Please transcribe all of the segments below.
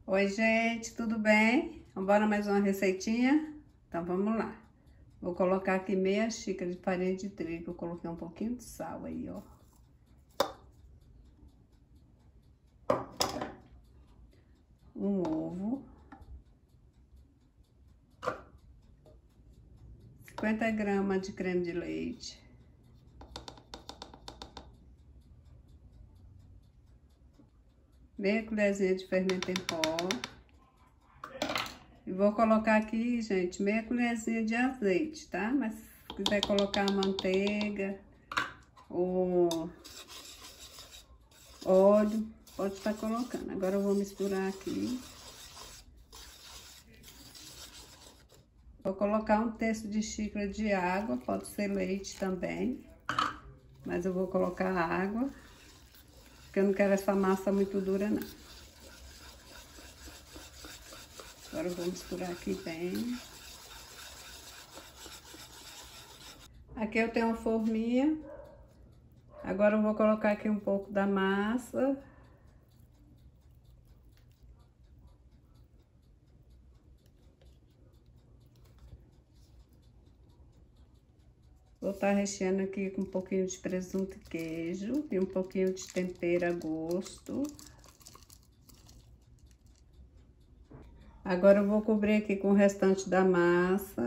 Oi, gente, tudo bem? Bora mais uma receitinha? Então, vamos lá. Vou colocar aqui meia xícara de farinha de trigo. Eu coloquei um pouquinho de sal aí, ó. Um ovo. 50 gramas de creme de leite. Meia colherzinha de fermento em pó. E vou colocar aqui, gente, meia colherzinha de azeite, tá? Mas se quiser colocar manteiga ou óleo, pode estar colocando. Agora eu vou misturar aqui. Vou colocar 1/3 de xícara de água, pode ser leite também. Mas eu vou colocar água, porque eu não quero essa massa muito dura, não. Agora eu vou misturar aqui bem. Aqui eu tenho uma forminha. Agora eu vou colocar aqui um pouco da massa. Vou estar recheando aqui com um pouquinho de presunto e queijo e um pouquinho de tempero a gosto. Agora eu vou cobrir aqui com o restante da massa.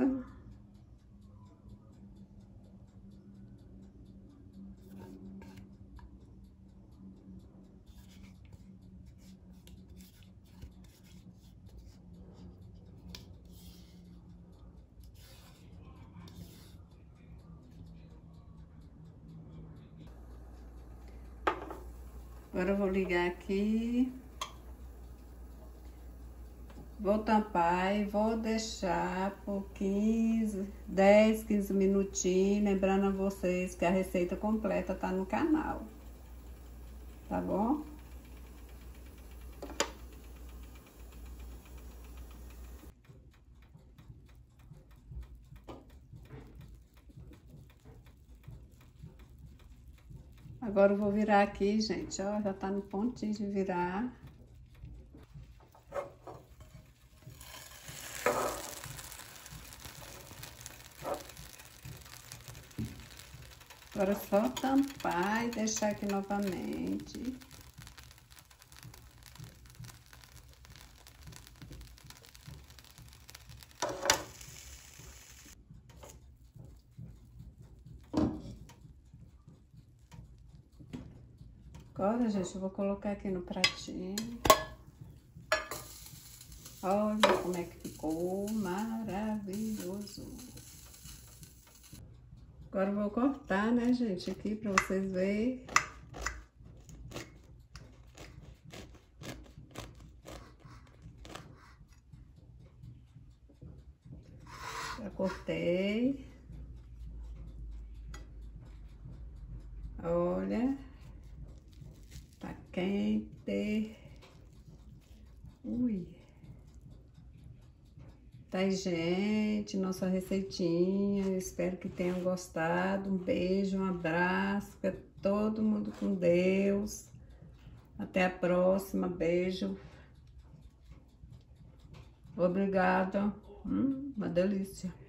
Agora eu vou ligar aqui. Vou tampar e vou deixar por 10, 15 minutinhos. Lembrando a vocês que a receita completa tá no canal. Tá bom? Agora eu vou virar aqui, gente, ó, já tá no pontinho de virar. Agora é só tampar e deixar aqui novamente. Agora, gente, eu vou colocar aqui no pratinho. Olha como é que ficou maravilhoso. Agora eu vou cortar, né, gente, aqui pra vocês verem. Já cortei. Olha. Tá quente. Ui. Tá aí, gente, nossa receitinha. Eu espero que tenham gostado. Um beijo, um abraço. Fica todo mundo com Deus. Até a próxima. Beijo. Obrigada. Uma delícia.